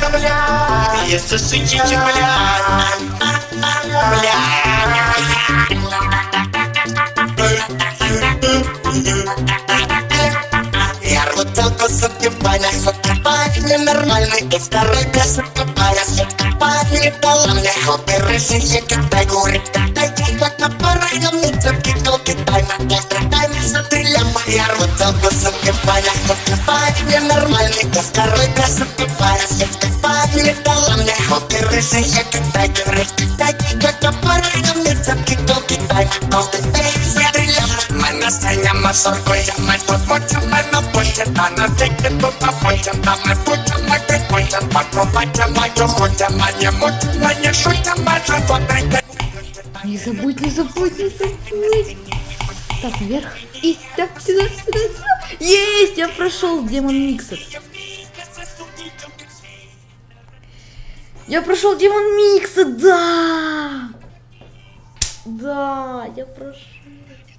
бля, если сидите, бля, я рвутелку закипаю, ненормальный и второй без закипая, не дала мне хобби, рыжие катай, гуры, катай, как пора, я мне цепки, колки, тайна, дай мне затриля, я рвутелку закипаю, ненормальный и второй без закипая, не дала мне хобби, рыжие катай, гуры, катай, как пора, я мне цепки, колки, тайна, дай мне затриля. Мене синя масоркує, мать побоча, мене поче, та на тільки тут напоче, та не пуча, мати поче, покупача, мать охоче, мене муче, мене шутя, мене подайте. Не забудь, не забудь, не забудь. Так, вверх. И так, сюда, сюда, сюда. Есть, я прошел демон миксер. Я прошел демон миксер, да. Да, я прошел.